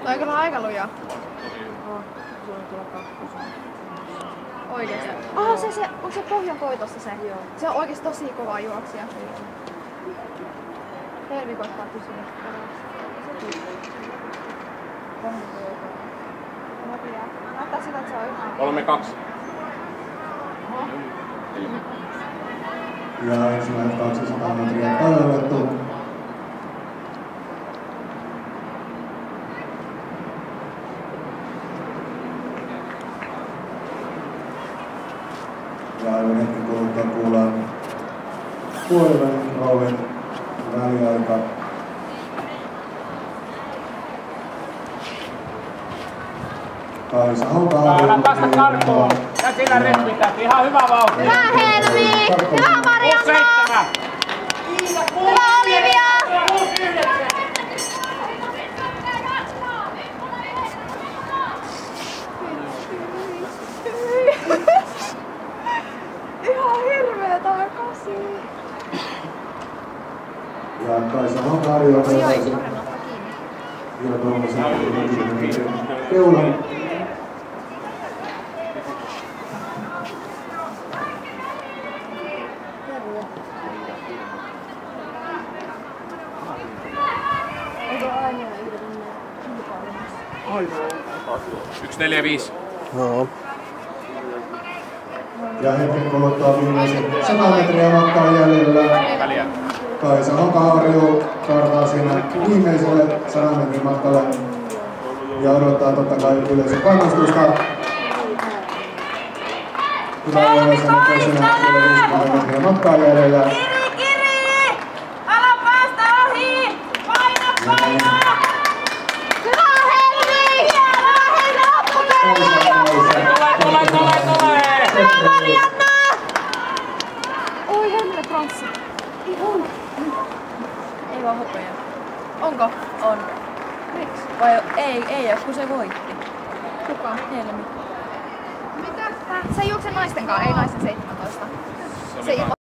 Toi on kyllä aika luja. Oikeesti. Onko se pohjankoitossa se? Joo. Se on oikeesti tosi kova juoksija. Helmi koittaa pysyä perässä. Näyttää sitä, että se on ihan... 3-2. Ja ensimmäiset 200 metriä palautettu. Ja aivan hetken kuluttua kuullaan puolivälin rouvin väliaika. Kaisa Honkaharju. Saadaan päästä karkuun. Käsillä repitään. Ihan hyvä vauhti. Hyvä Helmi! Hyvä Marianna! Hyvä Olivia! Ihan hirveä tää 8. Ja Kaisa Honkaharju on vielä tuollaisen keulan. Aivan. 1-4-5. Joo. Ja hetken kuluttua viimeiset 100 metriä matkaa jäljellä. Väliä. Kaisa Honkaharju kartaa siinä viimeiselle 100 metrin matkalle. Ja odottaa totta kai yleisön kannustusta. Hyvä yleisön näköisenä vielä 50 metriä matkaa jäljellä. Kiri! Ala päästä ohi! Paina! Hyvä Helmi! Hienoa Helmi! Tulee! Hyvä Marianna! Oi Helmille pranssi. Ei vaan hopeja. Onko? On. Miksi? Vai ei oo, kun se voitti. Kuka? Helmi. Mitä? Se ei juokse naisten kanssa, ei naisten 17. Se